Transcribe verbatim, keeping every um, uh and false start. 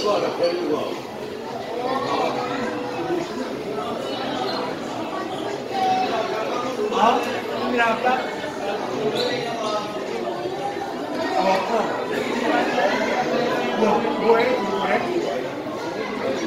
Agora, pega igual. Ah, mirava. Não, não é.